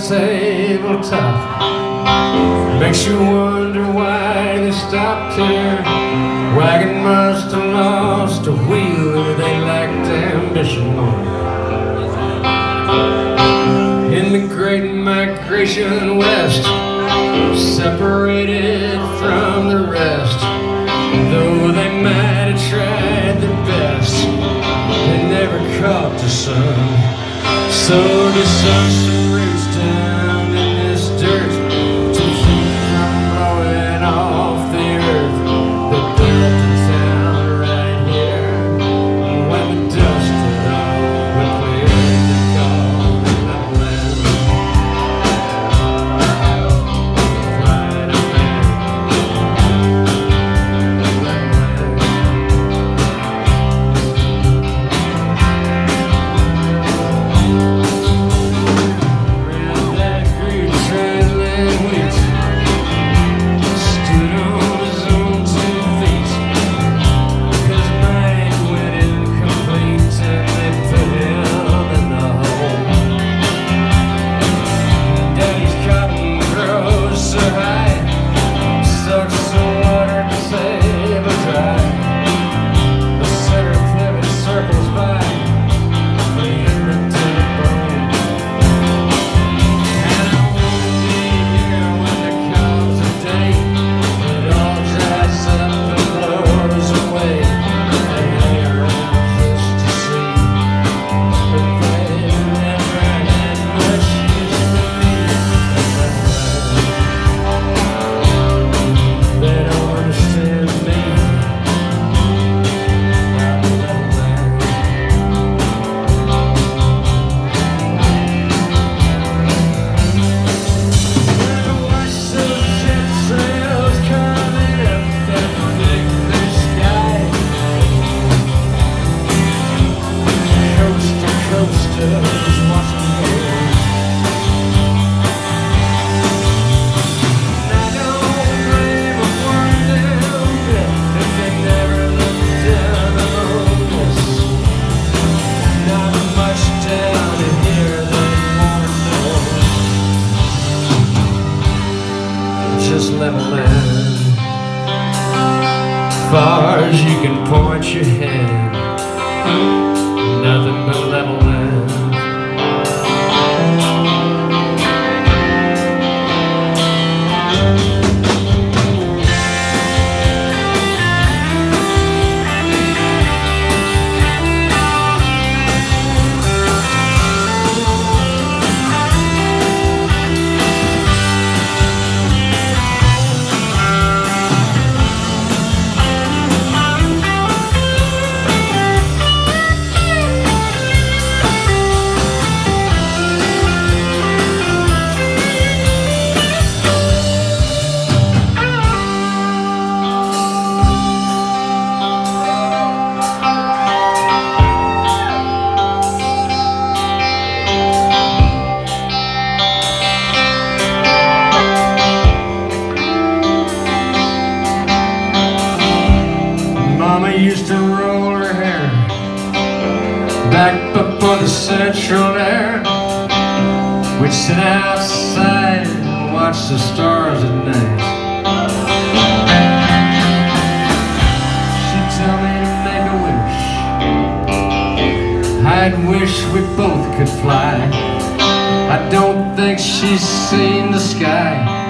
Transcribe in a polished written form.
tabletop. Makes you wonder why they stopped here. Wagon must have lost a wheel, or they lacked ambition more. In the great migration west, separated from the rest, though they might have tried their best, they never caught the sun. So the sun roots down in this dirt to keep from blowing off the earth. They built a town right here, and when the dust had all been cleared, they called it Levelland. Flying up there, just Levelland. Far as you can point your hand, nothing but Levelland. Mama used to roll her hair back up on the central air. We'd sit outside and watch the stars at night. She'd tell me to make a wish. I'd wish we both could fly. I don't think she's seen the sky.